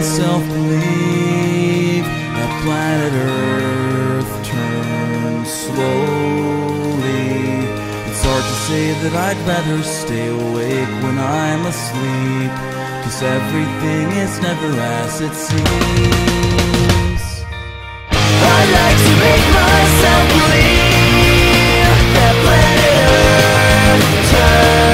myself believe that planet Earth turns slowly. It's hard to say that I'd rather stay awake when I'm asleep, 'cause everything is never as it seems. I'd like to make myself believe that planet Earth turns